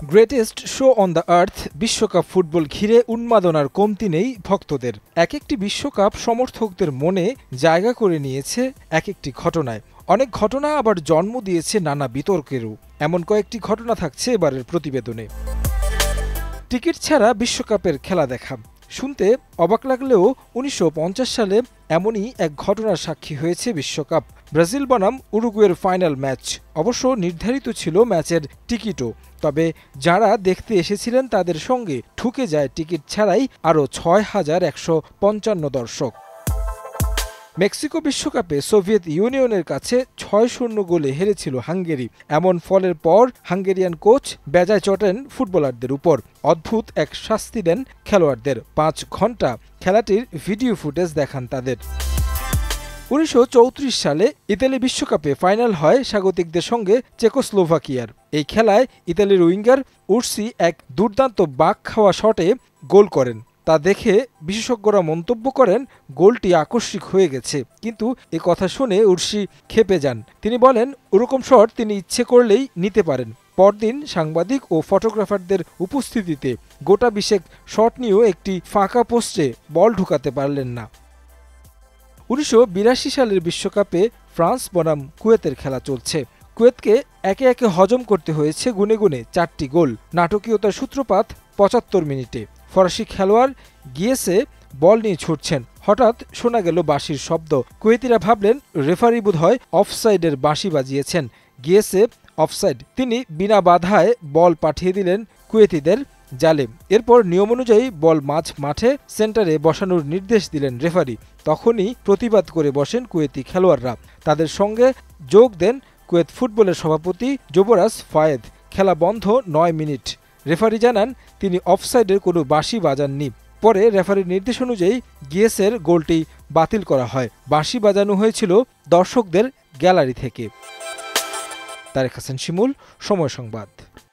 Greatest show on the earth বিশ্বকাপ football ঘিরে উন্মাদনার কমতি নেই ভক্তদের। এক একটি বিশ্বকাপ সমর্থকদের মনে জায়গা করে নিয়েছে এক একটি ঘটনায়। অনেক ঘটনা আবার জন্ম দিয়েছে নানা বিতর্কেরও। এমন কয়েকটি ঘটনা থাকছে এবারের প্রতিবেদনে। টিকিট ছাড়া বিশ্বকাপের খেলা দেখা। শুনতে অবাক লাগলেও ১৯৫০ সালে এমনই এক ঘটনার সাক্ষী হয়েছে বিশ্বকাপ। ব্রাজিল বনাম উরুগুয়ের ফাইনাল ম্যাচ। অবশ্য নির্ধারিত ছিল ম্যাচের টিকিটও, তবে যারা দেখতে এসেছিলেন তাদের সঙ্গে ঠুকে যায় টিকিট ছাড়াই আরও ৬,১৫৫ দর্শক। মেক্সিকো বিশ্বকাপে সোভিয়েত ইউনিয়নের কাছে ৬-০ গোলে হেরেছিল হাঙ্গেরি। এমন ফলের পর হাঙ্গেরিয়ান কোচ বেজায় চটেন ফুটবলারদের উপর। অদ্ভুত এক শাস্তি দেন খেলোয়াড়দের। ৫ ঘন্টা খেলাটির ভিডিও ফুটেজ দেখান তাদের। ১৯৩৪ সালে ইতালি বিশ্বকাপে ফাইনাল হয় স্বাগতিকদের সঙ্গে চেকোস্লোভাকিয়ার। এই খেলায় ইতালির উইঙ্গার উর্সি এক দুর্দান্ত বাঁক খাওয়া শটে গোল করেন। তা দেখে বিশেষজ্ঞরা মন্তব্য করেন গোলটি আকস্মিক হয়ে গেছে, কিন্তু এ কথা শুনে উর্সি ক্ষেপে যান। তিনি বলেন ওরকম শট তিনি ইচ্ছে করলেই নিতে পারেন। পরদিন সাংবাদিক ও ফটোগ্রাফারদের উপস্থিতিতে গোটা বিশেক শট নিয়েও একটি ফাঁকা পোস্টে বল ঢুকাতে পারলেন না। ১৯৮২ সালের বিশ্বকাপে ফ্রান্স বনাম কুয়েতের খেলা চলছে। কুয়েতকে একে একে হজম করতে হয়েছে গুনে গুনে ৪টি গোল। নাটকীয়তার সূত্রপাত ৭৫ মিনিটে। ফরাসি খেলোয়াড় গিয়েছে বল নিয়ে ছুটছেন, হঠাৎ শোনা গেল বাঁশির শব্দ। কুয়েতিরা ভাবলেন রেফারি বোধহয় অফসাইডের বাঁশি বাজিয়েছেন। গিয়েছে অফসাইড। তিনি বিনা বাধায় বল পাঠিয়ে দিলেন কুয়েতিদের জালে। এরপর নিয়ম অনুযায়ী বল মাঝ মাঠে সেন্টারে বসানোর নির্দেশ দিলেন রেফারি। তখনই প্রতিবাদ করে বসেন কুয়েতি খেলোয়াড়রা। তাদের সঙ্গে যোগ দেন কুয়েত ফুটবলের সভাপতি যুবরাজ ফায়েদ। খেলা বন্ধ ৯ মিনিট। রেফারি জানান তিনি অফসাইডের কোনো বাঁশি বাজাননি। পরে রেফারির নির্দেশ অনুযায়ী গিয়েসের গোলটি বাতিল করা হয়। বাঁশি বাজানো হয়েছিল দর্শকদের গ্যালারি থেকে। তারেক হাসান শিমুল, সময় সংবাদ।